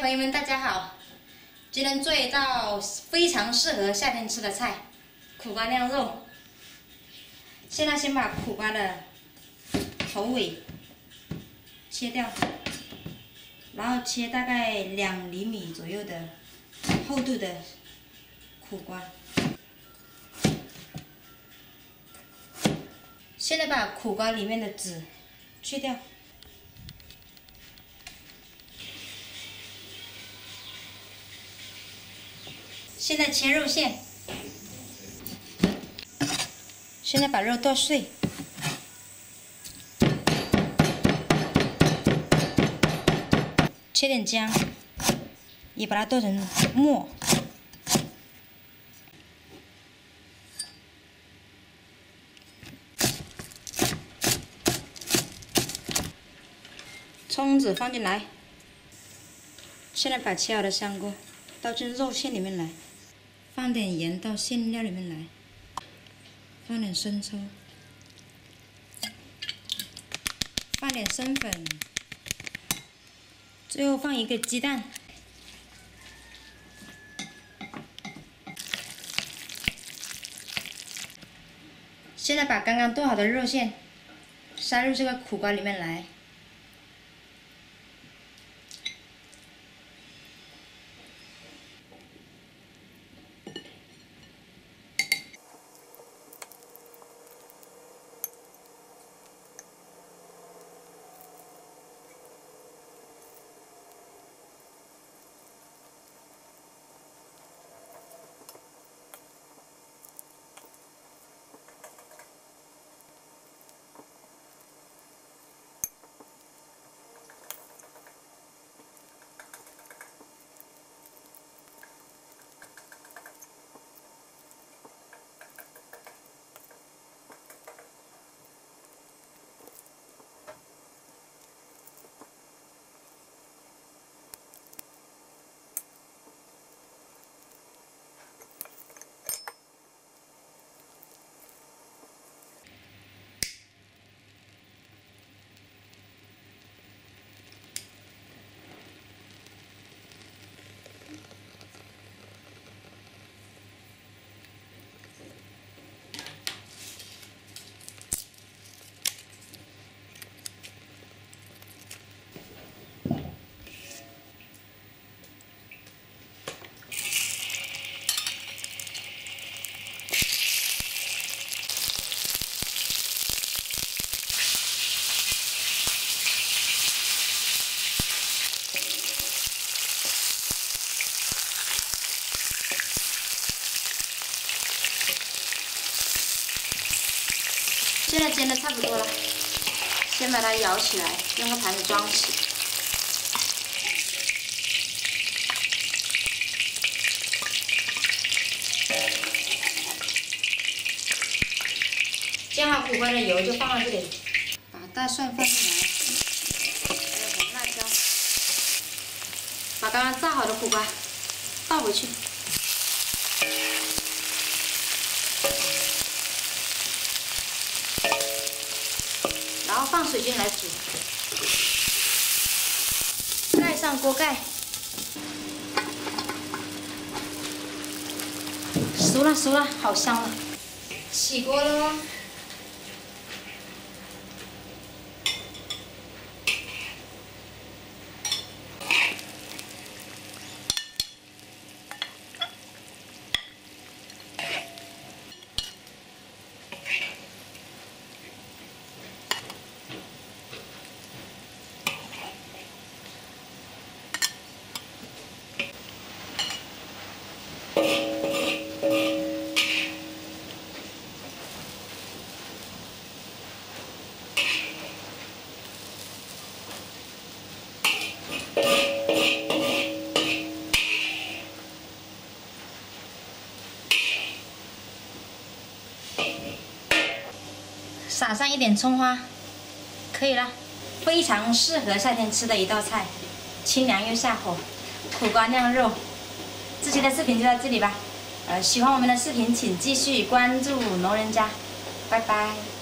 朋友们，大家好！今天做一道非常适合夏天吃的菜——苦瓜酿肉。现在先把苦瓜的头尾切掉，然后切大概2厘米左右的厚度的苦瓜。现在把苦瓜里面的籽去掉。 现在切肉馅，现在把肉剁碎，切点姜，也把它剁成末。葱子放进来，现在把切好的香菇倒进肉馅里面来。 放点盐到馅料里面来，放点生抽，放点生粉，最后放一个鸡蛋。现在把刚刚剁好的肉馅塞入这个苦瓜里面来。 现在煎的差不多了，先把它舀起来，用个盘子装起。煎好苦瓜的油就放到这里，把大蒜放进来，还有红辣椒，把刚刚炸好的苦瓜倒回去。 然后放水进来煮，盖上锅盖，熟了熟了，好香了！起锅了哦。撒上一点葱花，可以了，非常适合夏天吃的一道菜，清凉又下火，苦瓜酿肉。这期的视频就到这里吧，喜欢我们的视频请继续关注农人家，拜拜。